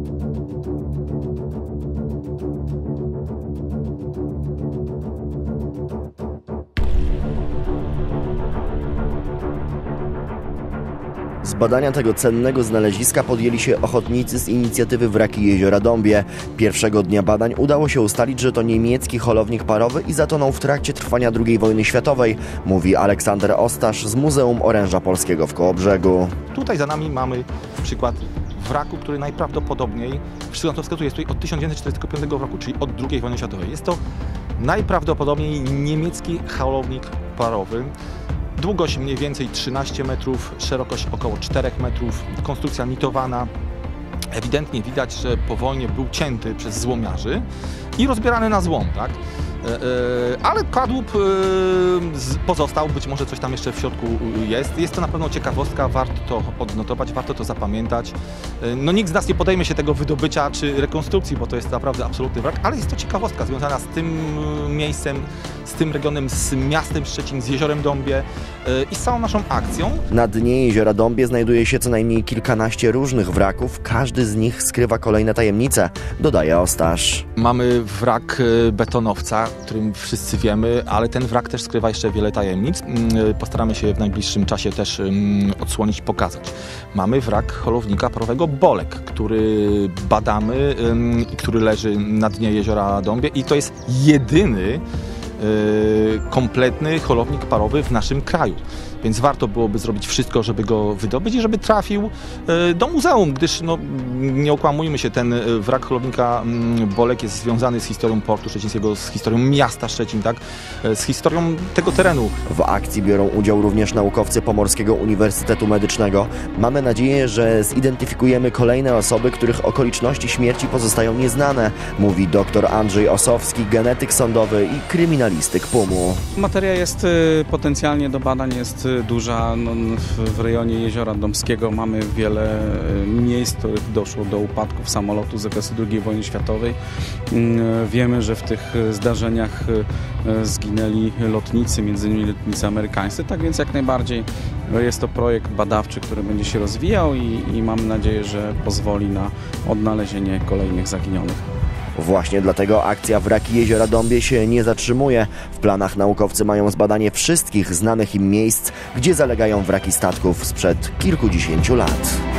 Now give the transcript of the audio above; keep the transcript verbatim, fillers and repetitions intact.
Z badania tego cennego znaleziska podjęli się ochotnicy z inicjatywy Wraki Jeziora Dąbie. Pierwszego dnia badań udało się ustalić, że to niemiecki holownik parowy i zatonął w trakcie trwania drugiej wojny światowej, mówi Aleksander Ostasz z Muzeum Oręża Polskiego w Kołobrzegu. Tutaj za nami mamy przykład wraku, który najprawdopodobniej, wszystko na to wskazuje, jest tutaj od tysiąc dziewięćset czterdziestego piątego roku, czyli od drugiej wojny światowej. Jest to najprawdopodobniej niemiecki holownik parowy. Długość mniej więcej trzynaście metrów, szerokość około czterech metrów, konstrukcja nitowana. Ewidentnie widać, że po wojnie był cięty przez złomiarzy i rozbierany na złom, tak? Ale kadłub pozostał, być może coś tam jeszcze w środku jest. Jest to na pewno ciekawostka, warto to odnotować, warto to zapamiętać. No nikt z nas nie podejmie się tego wydobycia czy rekonstrukcji, bo to jest naprawdę absolutny wrak, ale jest to ciekawostka związana z tym miejscem, z tym regionem, z miastem Szczecin, z Jeziorem Dąbie i z całą naszą akcją. Na dnie Jeziora Dąbie znajduje się co najmniej kilkanaście różnych wraków, każdy z nich skrywa kolejne tajemnice, dodaje Ostasz. Mamy wrak betonowca, o którym wszyscy wiemy, ale ten wrak też skrywa jeszcze wiele tajemnic. Postaramy się w najbliższym czasie też odsłonić, pokazać. Mamy wrak holownika parowego Bolek, który badamy i który leży na dnie Jeziora Dąbie i to jest jedyny kompletny holownik parowy w naszym kraju. Więc warto byłoby zrobić wszystko, żeby go wydobyć i żeby trafił do muzeum, gdyż no, nie okłamujmy się, ten wrak holownika Bolek jest związany z historią portu szczecińskiego, z historią miasta Szczecin, tak? Z historią tego terenu. W akcji biorą udział również naukowcy Pomorskiego Uniwersytetu Medycznego. Mamy nadzieję, że zidentyfikujemy kolejne osoby, których okoliczności śmierci pozostają nieznane, mówi dr Andrzej Osowski, genetyk sądowy i kryminalistyk P U M-u. Materia jest potencjalnie do badań, jest duża. No, w rejonie Jeziora Dąbskiego mamy wiele miejsc, w których doszło do upadków samolotu z okresu drugiej wojny światowej. Wiemy, że w tych zdarzeniach zginęli lotnicy, między innymi lotnicy amerykańscy, tak więc jak najbardziej jest to projekt badawczy, który będzie się rozwijał i, i mam nadzieję, że pozwoli na odnalezienie kolejnych zaginionych. Właśnie dlatego akcja Wraki Jeziora Dąbie się nie zatrzymuje. W planach naukowcy mają zbadanie wszystkich znanych im miejsc, gdzie zalegają wraki statków sprzed kilkudziesięciu lat.